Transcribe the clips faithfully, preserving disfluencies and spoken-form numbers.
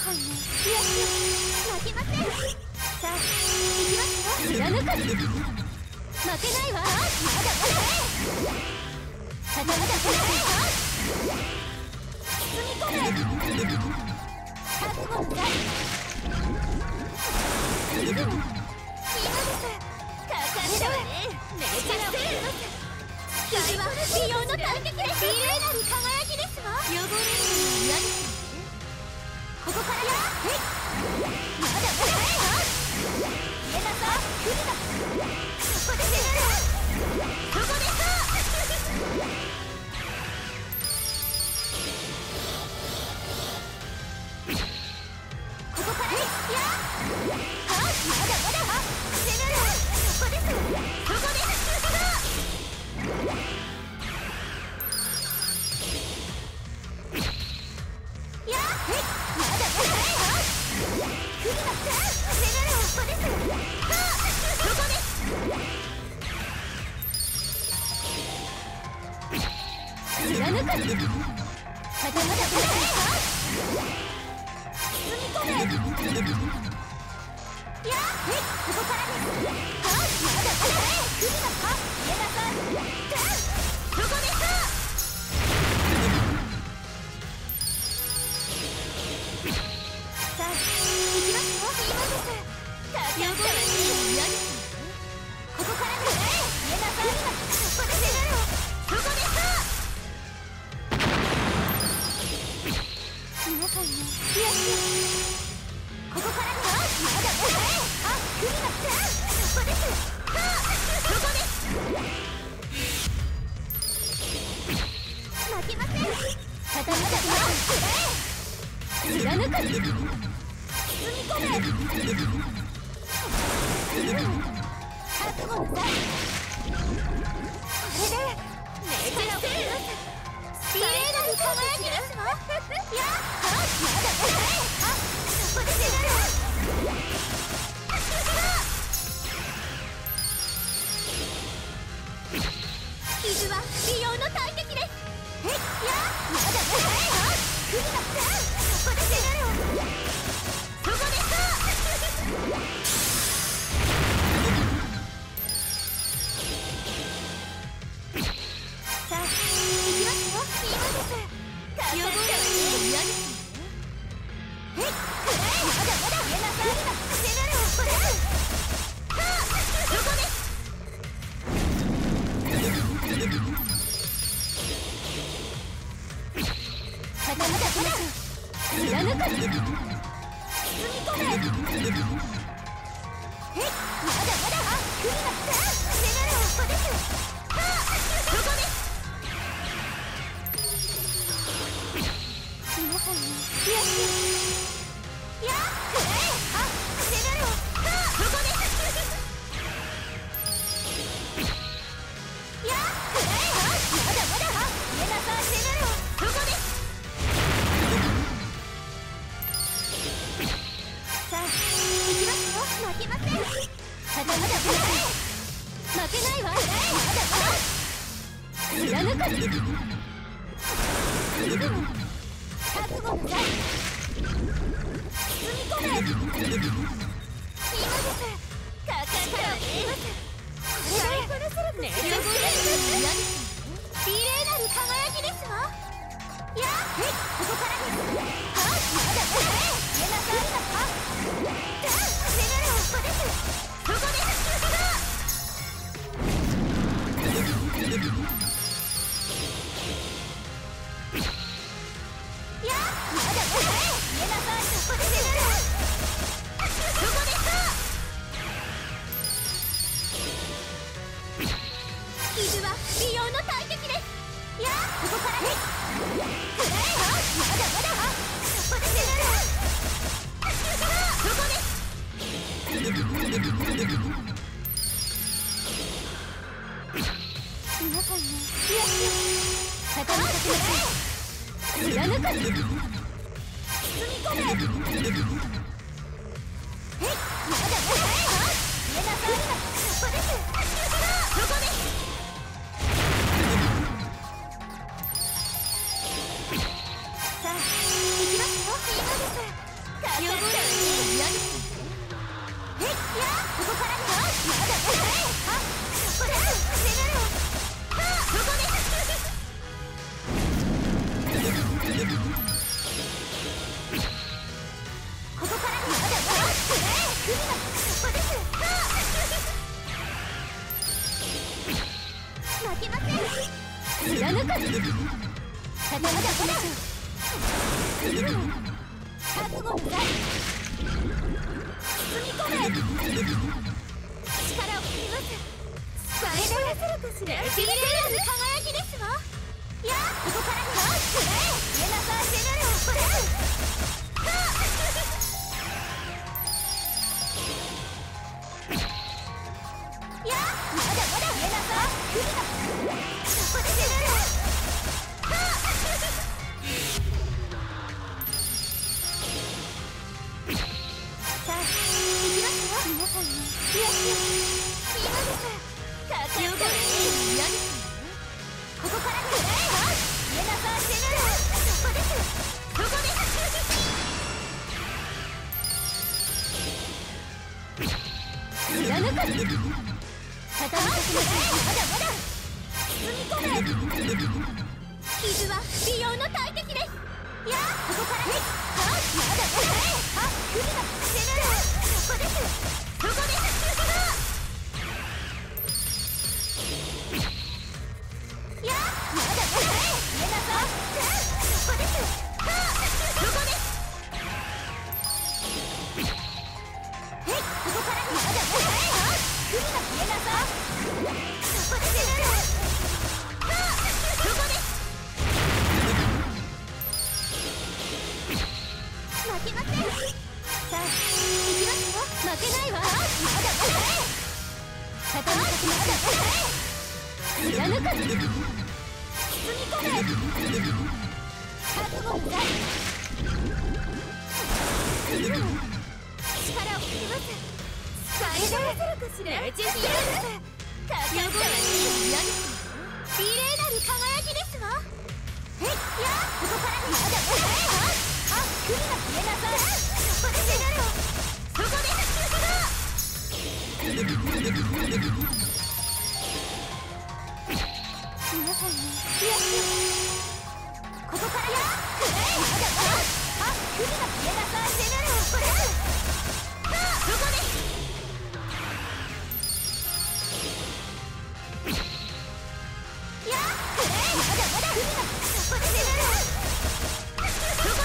さんの悔しい負けません。さあ行きますよ。貫く負けないわ。まだまだまだまだ包み込め。覚悟の際今です。かかったわね。めちゃくちゃ傷は美容の大敵です。綺麗なる輝きですわ。汚れるのは嫌ですね。ここからやまだまだ家だぞ。来るな。ここで出る。ここでさここからやまだまだ出る。ここです。ここですやまだまだ来るな。出る。ここです。ここです。貫く。まだまだまだ包み込め。やここからです。まだまだ来るな。家だぞ。ここです。さあ行きますよ。今です。かかったわね。嫌です。ここからです。家だぞ。ここで出る。ここです。皆さんの悔しいここからです。まだまだあ来るな。ここです。ここです。負けません。まだまだ貫く。包み込め。覚悟の際これでめちゃくちゃ綺麗なる輝きですわ。やまだまだあここで出る。傷は美容の大敵です。えいやまだまだ来るな。ここで出る。ここです。さあ行きますよ。今です。かかったわね。嫌ですね。えいくらえ。まだまだ家なさい。出る。これここです。まだまだまだ貫く。包み込め。えいまだまだ来るな。出る。ここです。ここです。皆さんに悔しいやくらえ。あ出る。ここです。やくらえ。まだまだ家なさい。出る。ここです。さあ行きますよ。負けません。まだまだ負けないわ。まだまだ貫く。覚悟の際包み込め。今です。かかったわね。これでめちゃくちゃ綺麗なる輝きですわ。やここからです。まだまだ家なさい。出る。ここです。ここです。やまだまだ家なさい。ここで出る。ここです。傷は美容の大敵です。やここからです。くらえ。まだまだここで出る。ここです。皆さんの悔しい畳みかけましょう。貫く。包み込め。えいまだまだ家なさい。ここです。ここです。さあ行きますよ。今です。 けません。貫く。ただまだまだ。覚悟の在。包み込め。力を振ります。使えないやつらかしら。綺麗な輝きですわ。いや、ここからがくれ。メナサージェネラルこれ。いや、まだまだメナサー来るな。そこでジェネラル。さあ、行きますよ皆さんね。いやいや、今です。かかってはね。嫌です。ここからくれ。メナサージェネラル。そこです。そこです。貫く。畳みかけましょう。まだまだ。包み込め。傷は美容の大敵です。いや、ここからね。あ、まだまだ。あ、来るな。ジェネラル。そこです。そこです。いや、まだまだ。メナサー。そこです。そこです。えい、ここからね。まだまだ。来るな。メナサー。そこでジェネラル。そこです。負けません。さあ、行きますよ。負けないわ。まだまだ。畳みかけまだまだ。貫く。包み込め。覚悟の在。力を振ります。使えないやつらかしら。レジェンドです。かかったわね。美麗なる輝きですわ。えい、いや、ここからね。まだまだ。あ、来るな。メナサー。そこでジェネラル。そこです。皆さんね。いやいや、ここからや。くれ。まだまだ。あ、来るな。メナサージェネラル。これ。そこです。いや、くれ。まだまだ。来るな。そこでジェネラル。そこです。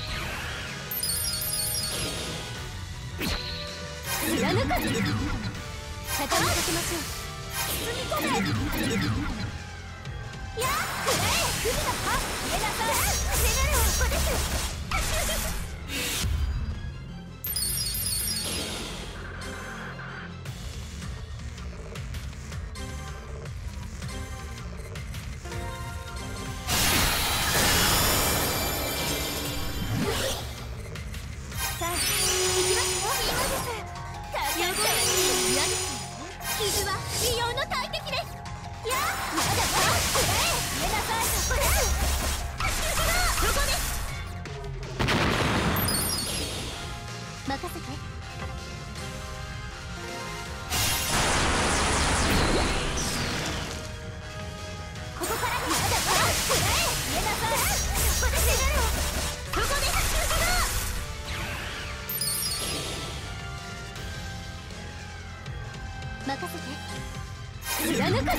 貫く。畳みかけましょう。包み込め。いや、くれ。来るな。あ、メナサージェネラル。ここです。さあ、行きますよ。今です。かかったわね。嫌です。傷は美容の大敵です。いや、まだまだ。くれ。メナサー。そこです。そこです。任せて。ここからね。まだまだ。くれ。メナサー。そこでジェネラル。そこです。任せて。貫く。ま、頑張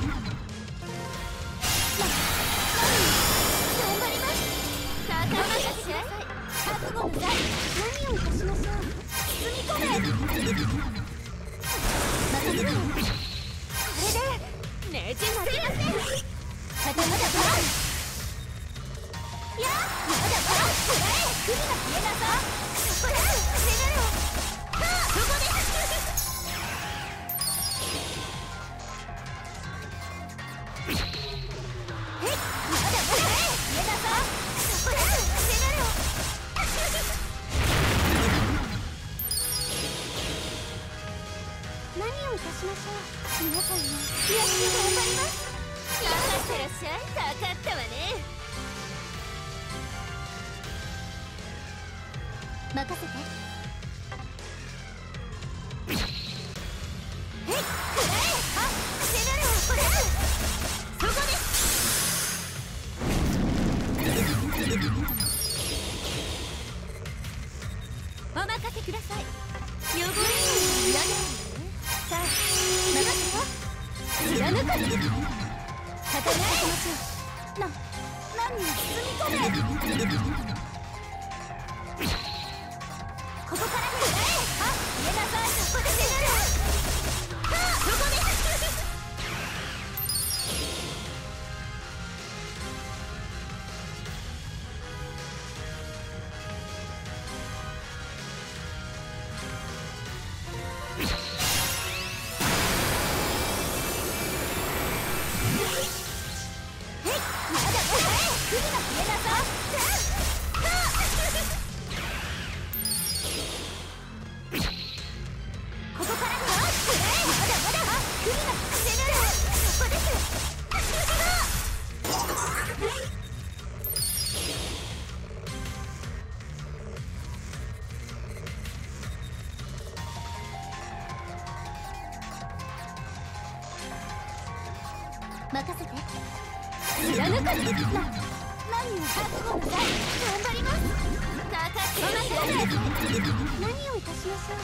ります。さあ、頑張ってください。覚悟の在。何をいたしましょう。包み込め。任せて。これでねじ負けません。まだまだ。いや、まだまだ。くれ。来るな。メナサー。そこです。ジェネラル。そこです。何をいたしましょう。皆さんね。いや、頑張ります。いらっしゃいらっしゃい。かかったわね。任せて。えい、くれ。あ、ジェネラル。これ。そこです。お任せください。汚れない嫌です。さあ、任せて。貫く。 戦いましょう。な何に包み込め。ここからですね。あ、入れなさい。そこで攻める。はあ、そこです。任せて。貫く。な何を覚悟なさい。頑張ります。かかってください。何をいたしましょう。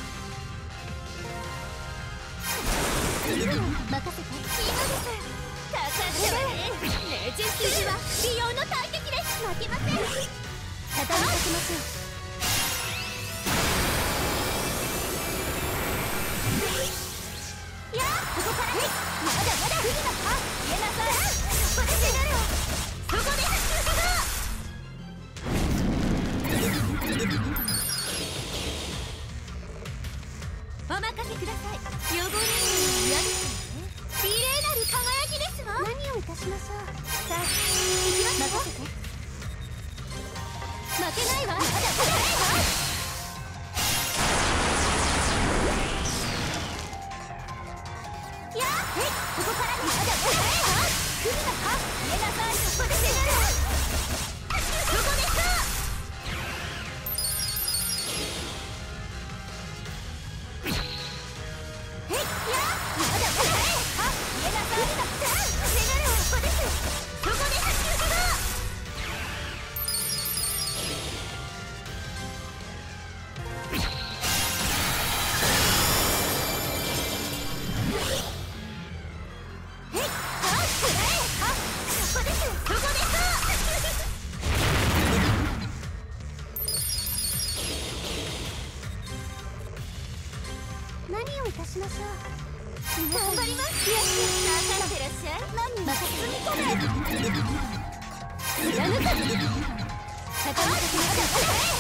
任せて。今です。かかってはね。ねじするは美容の大敵です。負けません。畳みかけましょう。いや、ここからね。まだまだ。次のあ、入れなさい。そこで攻める。そこでお任せください。汚れるの嫌ですね。綺麗なる輝きですわ。何をいたしましょう。さあ、行きますよ。任せて。負けないわ。まだまだ。ここからまだまだ。来るのか。入れなさい。そこで攻める。そこです。えい、いや、まだまだ。あ、入れなさい。攻める。そこです。そこです。何をいたしましょう。頑張ります。よし、かかってらっしゃい。何に包み込め。貫く。畳みかけましょう。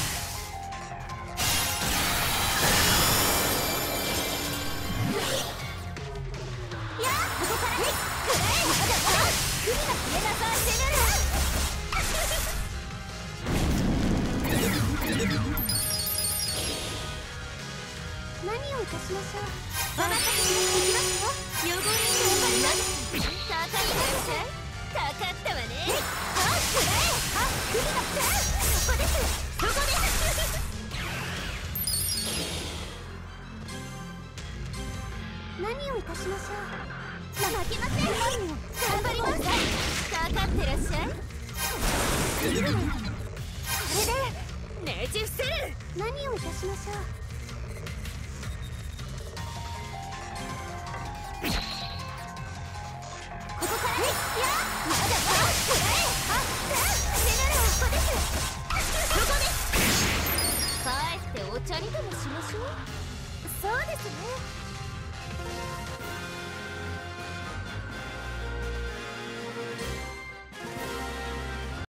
いや、ここからね。くれ。まだまだ。首が入れなさい。攻める。何をいたしましょう。お任せしていきますよ。汚れるのはかかってらっしゃい。かかったわね。あ、くれ。あ、首がそこです。そこです。何をいたしましょう。負けません。頑張ります。かかってらっしゃい。これでねじ伏せる。何をいたしましょう。ここからね。いや、まだまだ。くれ。あ、攻める。そこです。そこです。帰ってお茶にでもしましょう。そうですね。